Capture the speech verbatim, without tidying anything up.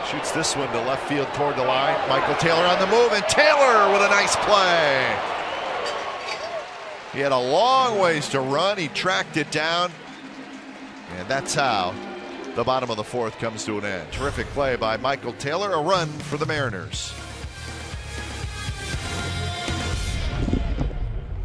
Shoots this one to left field toward the line. Michael Taylor on the move, and Taylor with a nice play. He had a long ways to run. He tracked it down, and that's how the bottom of the fourth comes to an end. Terrific play by Michael Taylor, a run for the Mariners.